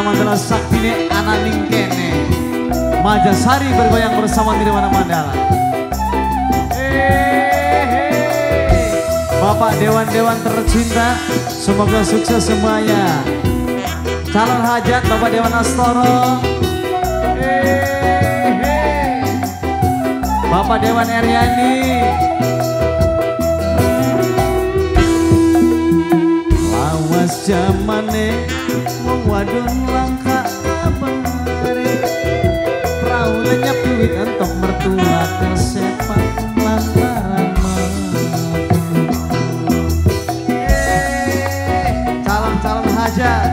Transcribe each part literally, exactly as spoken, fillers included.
Mandala Saktine Ananing Kene Majasari bergoyang bersama Nirwana Mandala. Bapak Dewan-Dewan tercinta, semoga sukses semuanya. Calon hajat Bapak Dewan Astoro, Bapak Dewan Eryani, lawas jamane wong wadon langka kabare, perahu lenyap duit entok mertua kesepak lantaran calon hajat.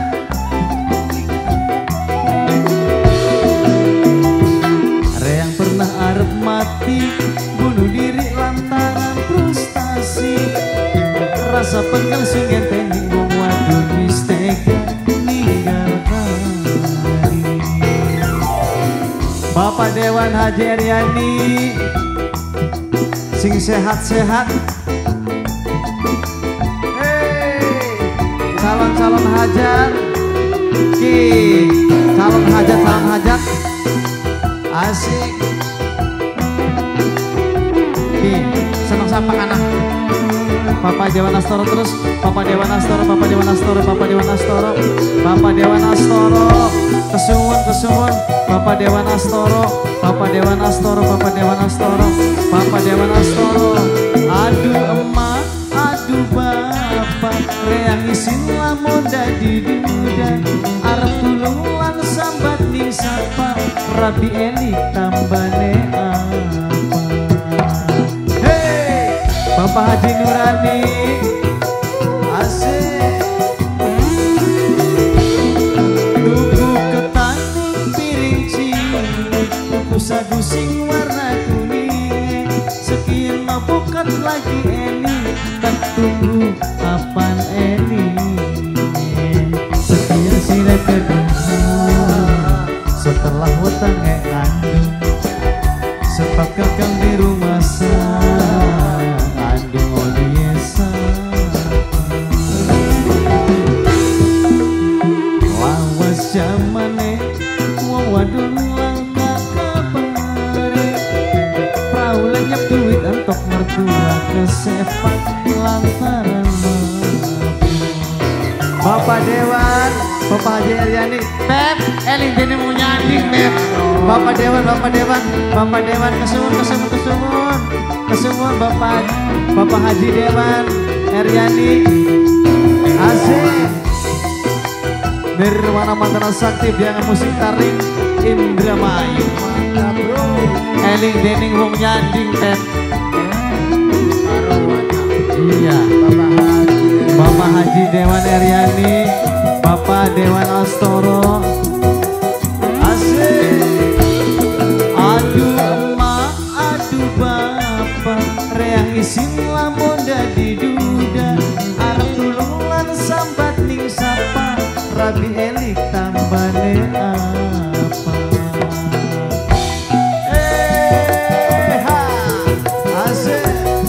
Ada yang pernah arep mati, bunuh diri lantaran frustasi, rasa penggal sungen tending wong wadon wis tega ninggal hari. Bapak Dewan Haji Eryani sing sehat-sehat, calon-calon hajat, ki calon hajat, calon hajat, asik, ki senang sapa anak, Bapak Dewan Astoro terus, Bapak Dewan Astoro, Bapak Dewan Astoro, Bapak Dewan Astoro, Bapak Dewan Astoro, kesuwun kesuwun, Bapak Dewan Astoro, Bapak Dewan Astoro, Bapak Dewan Astoro, Bapak Dewan Astoro, aduh emak, aduh bapak, reang isin lamun dadi duda, arep tulung lan sambat ning sapa, Rabi Elik tambane apa. Hei Bapak Haji Nurani, asik, tuku ketanding piring cilik, tuku sagu sing warna kuning, sekian mabukat lagi ini, tak tunggu kapan ini, sekian sila kedua setelah hutang ngandung, sebab kakang di rumah saya andung odiesa, lawas jamane wong wadon langka kabare, perahu lenyap duit entok mertua kesepak lantaran mampu. Bapak Dewan, Bapak Haji Eryani, Beb, eling dene mau nyanding Beb. Bapak Dewan, Bapak Dewan, Bapak Dewan kesuwun, kesuwun, kesuwun, kesuwun Bapak, Bapak Haji Dewan Eryani, asik. Nirwana Mandala Sakti biangan musik taring Indramayu, mantap bro. Eling dening wong nyanding Beb. Iya, Bapak Haji, Bapak Haji Dewan Eryani, Bapak Dewan Astoro, asik. Aduh emak, aduh bapak, reang isin lamun dadi duda, arep tulung lan sambat ning sapa, Rabi Elik tambane apa. Eh ha, asik.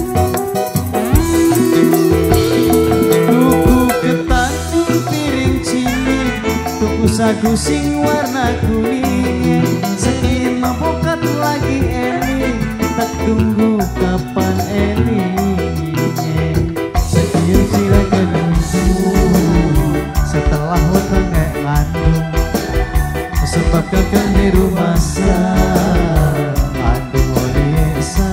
Sagu sing warna kuning, sekian mabokat lagi ini, tak tunggu kapan ini, sekian sila kedua setelah hutang ngandung, sebab kakang di rumah saya andung odiesa,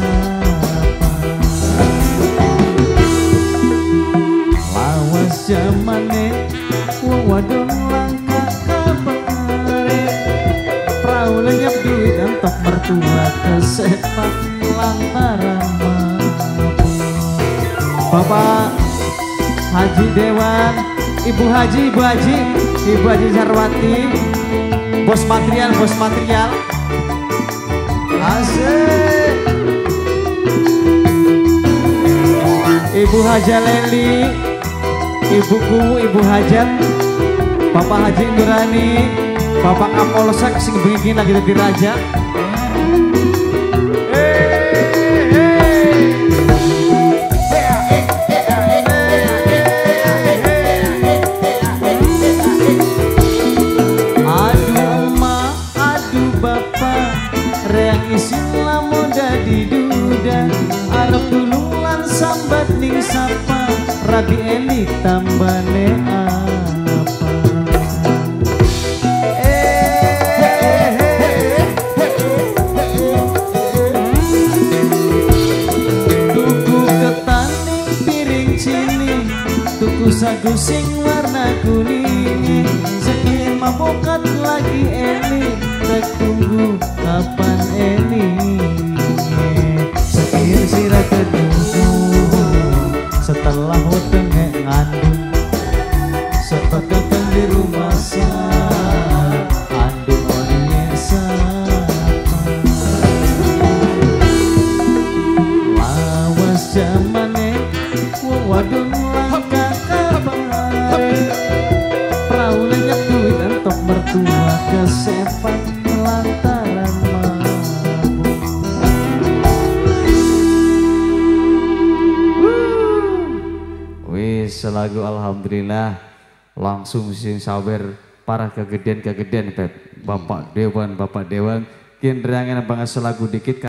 lawas jamane wong wadon langka kabare, perahu lenyap duit entok mertua kesepak lantaran mampu. Bapak Haji Dewan, Ibu Haji, Ibu Haji, Ibu Haji Sarwati, bos material, bos material, asik. Ibu Haja Leli, Ibuku, Ibu Hajat, Bapak Haji Nurani, Bapak Kapolsek sing begini lagi jadi raja. rabi elik tambane apa. Tuku ketaning piring cilik, tuku sagu sing warna kuning, sekian mabokat lagi elik, tak tunggu kapan elik. Sekian sirah kedua setelah wetenge ngandung, sepekakan di rumah sa andung oninya sapa. Lawas zamane wadon langka kabar, perahu lenyap duit entok mertua kesepak lantaran mabuk. Wis lagu alhamdulillah langsung sing sawer para kegedean-kegedean Pep. Bapak Dewan, Bapak Dewan, kian reangan banget selagu dikit.